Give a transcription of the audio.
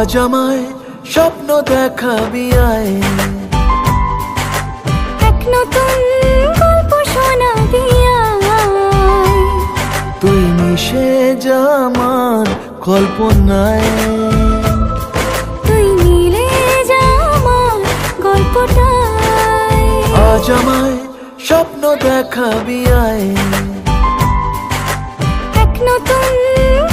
আজ আমায় স্বপ্ন দেখাবি আয়, এক নতুন গল্প শোনাবি আয়। তুই মিশে যা আমার কল্পনায়, তুই মিলে যা আমার গল্পটায়। আজ আমায় স্বপ্ন দেখাবি আয়, এক নতুন